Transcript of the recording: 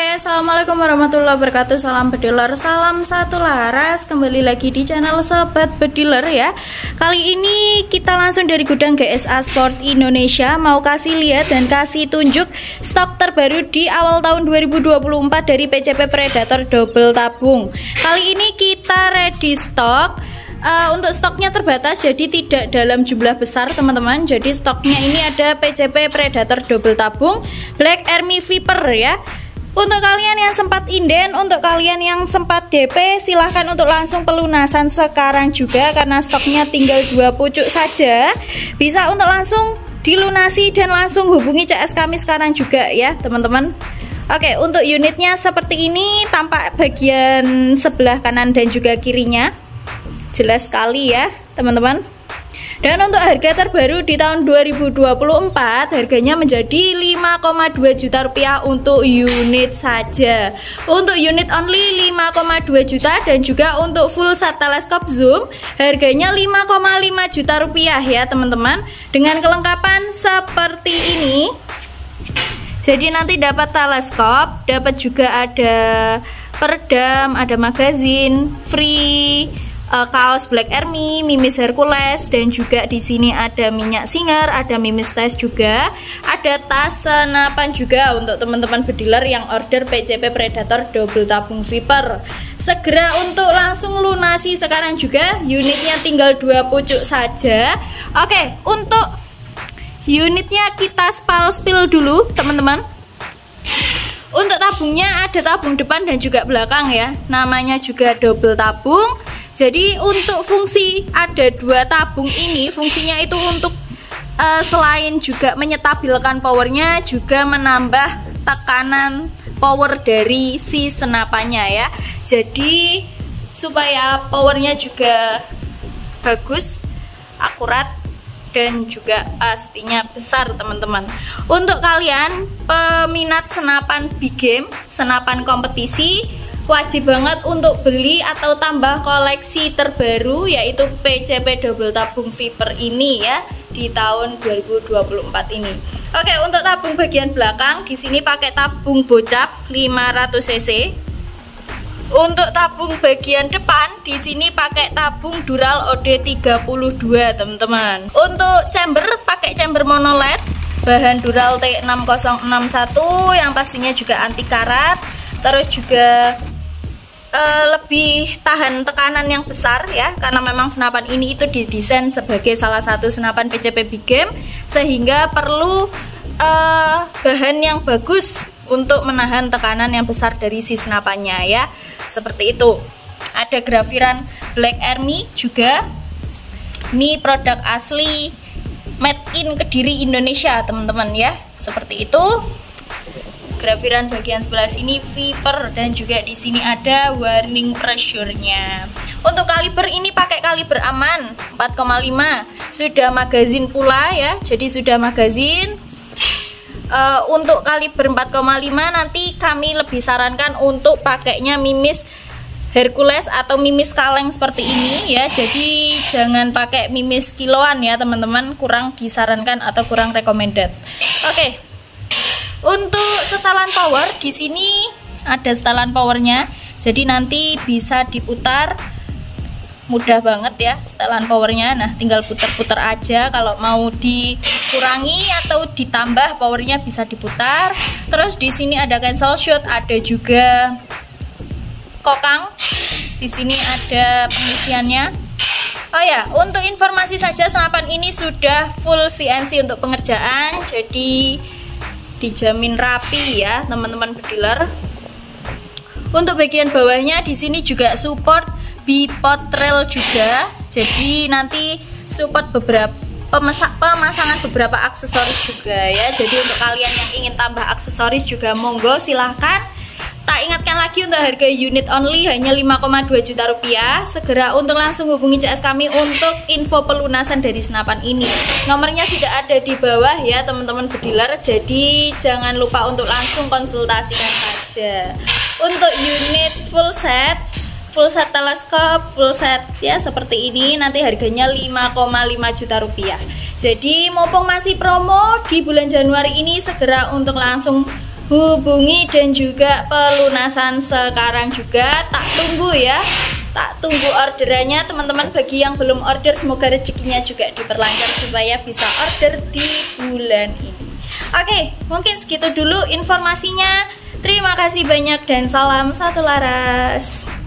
Assalamualaikum warahmatullahi wabarakatuh. Salam bediler, salam satu laras. Kembali lagi di channel Sobat Bediler ya. Kali ini kita langsung dari gudang GSA Sport Indonesia, mau kasih lihat dan kasih tunjuk stok terbaru di awal tahun 2024 dari PCP Predator double tabung. Kali ini kita ready stock. Untuk stoknya terbatas, jadi tidak dalam jumlah besar teman-teman. Jadi stoknya ini ada PCP Predator double tabung Black Army Viper ya. Untuk kalian yang sempat inden, untuk kalian yang sempat DP, silahkan untuk langsung pelunasan sekarang juga, karena stoknya tinggal 2 pucuk saja. Bisa untuk langsung dilunasi dan langsung hubungi CS kami sekarang juga ya teman-teman. Oke, untuk unitnya seperti ini, tampak bagian sebelah kanan dan juga kirinya jelas sekali ya teman-teman. Dan untuk harga terbaru di tahun 2024, harganya menjadi 5,2 juta rupiah untuk unit saja. Untuk unit only 5,2 juta, dan juga untuk full set teleskop zoom harganya 5,5 juta rupiah ya teman-teman. Dengan kelengkapan seperti ini. Jadi nanti dapat teleskop, dapat juga ada peredam, ada magazin, free kaos Black Army, mimis Hercules, dan juga di sini ada minyak Singer, ada mimis tes juga, ada tas senapan juga untuk teman-teman bediler yang order PCP Predator double tabung Viper. Segera untuk langsung lunasi sekarang juga, unitnya tinggal 2 pucuk saja. Oke, untuk unitnya kita spill dulu teman-teman. Untuk tabungnya ada tabung depan dan juga belakang ya, namanya juga double tabung. Jadi untuk fungsi ada 2 tabung ini, fungsinya itu untuk selain juga menyetabilkan powernya, juga menambah tekanan power dari si senapannya ya. Jadi supaya powernya juga bagus, akurat, dan juga pastinya besar teman-teman. Untuk kalian peminat senapan big game, senapan kompetisi, wajib banget untuk beli atau tambah koleksi terbaru, yaitu PCP double tabung Viper ini ya di tahun 2024 ini. Oke, untuk tabung bagian belakang di sini pakai tabung bocap 500 cc. Untuk tabung bagian depan di sini pakai tabung Dural OD32 teman-teman. Untuk chamber pakai chamber mono LED bahan Dural T6061 yang pastinya juga anti karat, terus juga lebih tahan tekanan yang besar ya, karena memang senapan ini itu didesain sebagai salah satu senapan PCP big game, sehingga perlu bahan yang bagus untuk menahan tekanan yang besar dari si senapannya ya, seperti itu. Ada grafiran Black Army juga, ini produk asli made in Kediri Indonesia teman-teman ya, seperti itu. Grafiran bagian sebelah sini Viper, dan juga di sini ada warning pressure-nya. Untuk kaliber ini pakai kaliber aman 4,5, sudah magazin pula ya, jadi sudah magazin. Untuk kaliber 4,5 nanti kami lebih sarankan untuk pakainya mimis Hercules atau mimis kaleng seperti ini ya. Jadi jangan pakai mimis kiloan ya teman-teman, kurang disarankan atau kurang recommended. Oke. Untuk setelan power di sini ada setelan powernya, jadi nanti bisa diputar, mudah banget ya setelan powernya. Nah, tinggal putar-putar aja. Kalau mau dikurangi atau ditambah powernya bisa diputar. Terus di sini ada cancel shot, ada juga kokang. Di sini ada pengisiannya. Oh ya, untuk informasi saja, senapan ini sudah full CNC untuk pengerjaan, jadi dijamin rapi ya teman-teman bediler. Untuk bagian bawahnya di sini juga support bipod rail juga, jadi nanti support beberapa pemasangan beberapa aksesoris juga ya. Jadi untuk kalian yang ingin tambah aksesoris juga monggo silahkan. Tak ingatkan lagi, untuk harga unit only hanya 5,2 juta rupiah. Segera untuk langsung hubungi CS kami untuk info pelunasan dari senapan ini. Nomornya sudah ada di bawah ya teman-teman bediler, jadi jangan lupa untuk langsung konsultasikan saja. Untuk unit full set teleskop, full set ya seperti ini, nanti harganya 5,5 juta rupiah. Jadi mumpung masih promo di bulan Januari ini, segera untuk langsung hubungi dan juga pelunasan sekarang juga. Tak tunggu ya, tak tunggu orderannya teman-teman. Bagi yang belum order, semoga rezekinya juga diperlancar supaya bisa order di bulan ini. Oke, mungkin segitu dulu informasinya. Terima kasih banyak dan salam satu laras.